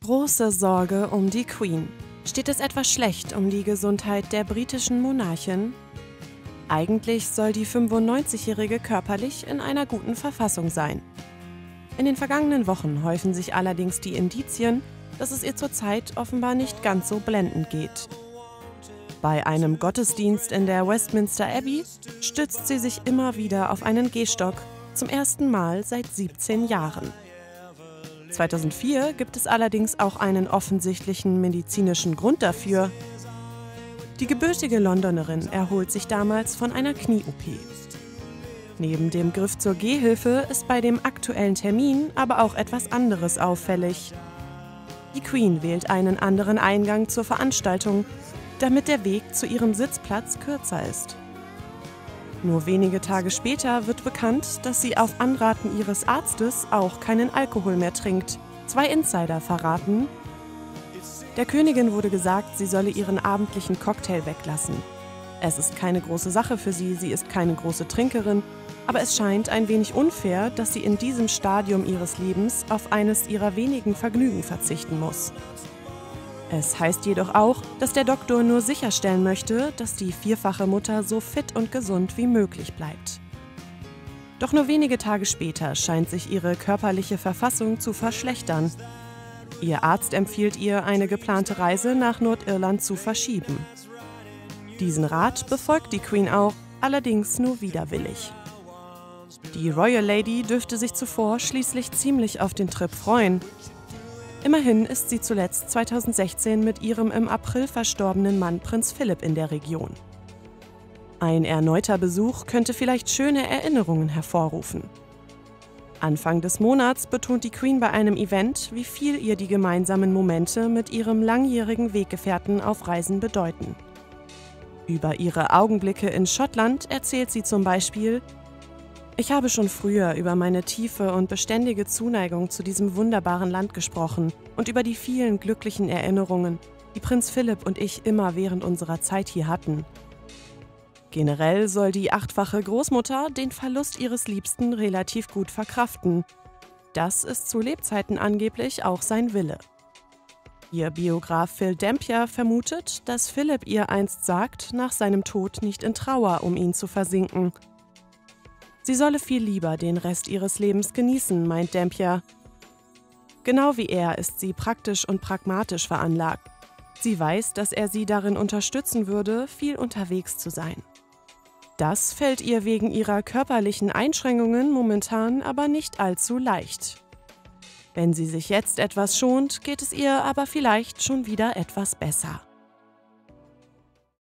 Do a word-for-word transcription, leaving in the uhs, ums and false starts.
Große Sorge um die Queen. Steht es etwas schlecht um die Gesundheit der britischen Monarchin? Eigentlich soll die fünfundneunzigjährige körperlich in einer guten Verfassung sein. In den vergangenen Wochen häufen sich allerdings die Indizien, dass es ihr zurzeit offenbar nicht ganz so blendend geht. Bei einem Gottesdienst in der Westminster Abbey stützt sie sich immer wieder auf einen Gehstock, zum ersten Mal seit siebzehn Jahren. zweitausendvier gibt es allerdings auch einen offensichtlichen medizinischen Grund dafür. Die gebürtige Londonerin erholt sich damals von einer Knie-O P. Neben dem Griff zur Gehhilfe ist bei dem aktuellen Termin aber auch etwas anderes auffällig. Die Queen wählt einen anderen Eingang zur Veranstaltung, damit der Weg zu ihrem Sitzplatz kürzer ist. Nur wenige Tage später wird bekannt, dass sie auf Anraten ihres Arztes auch keinen Alkohol mehr trinkt. Zwei Insider verraten: Der Königin wurde gesagt, sie solle ihren abendlichen Cocktail weglassen. Es ist keine große Sache für sie, sie ist keine große Trinkerin, aber es scheint ein wenig unfair, dass sie in diesem Stadium ihres Lebens auf eines ihrer wenigen Vergnügen verzichten muss. Es heißt jedoch auch, dass der Doktor nur sicherstellen möchte, dass die vierfache Mutter so fit und gesund wie möglich bleibt. Doch nur wenige Tage später scheint sich ihre körperliche Verfassung zu verschlechtern. Ihr Arzt empfiehlt ihr, eine geplante Reise nach Nordirland zu verschieben. Diesen Rat befolgt die Queen auch, allerdings nur widerwillig. Die Royal Lady dürfte sich zuvor schließlich ziemlich auf den Trip freuen. Immerhin ist sie zuletzt zweitausendsechzehn mit ihrem im April verstorbenen Mann Prinz Philipp in der Region. Ein erneuter Besuch könnte vielleicht schöne Erinnerungen hervorrufen. Anfang des Monats betont die Queen bei einem Event, wie viel ihr die gemeinsamen Momente mit ihrem langjährigen Weggefährten auf Reisen bedeuten. Über ihre Augenblicke in Schottland erzählt sie zum Beispiel: Ich habe schon früher über meine tiefe und beständige Zuneigung zu diesem wunderbaren Land gesprochen und über die vielen glücklichen Erinnerungen, die Prinz Philipp und ich immer während unserer Zeit hier hatten. Generell soll die achtfache Großmutter den Verlust ihres Liebsten relativ gut verkraften. Das ist zu Lebzeiten angeblich auch sein Wille. Ihr Biograf Phil Dampier vermutet, dass Philipp ihr einst sagt, nach seinem Tod nicht in Trauer um ihn zu versinken. Sie solle viel lieber den Rest ihres Lebens genießen, meint Dampier. Genau wie er ist sie praktisch und pragmatisch veranlagt. Sie weiß, dass er sie darin unterstützen würde, viel unterwegs zu sein. Das fällt ihr wegen ihrer körperlichen Einschränkungen momentan aber nicht allzu leicht. Wenn sie sich jetzt etwas schont, geht es ihr aber vielleicht schon wieder etwas besser.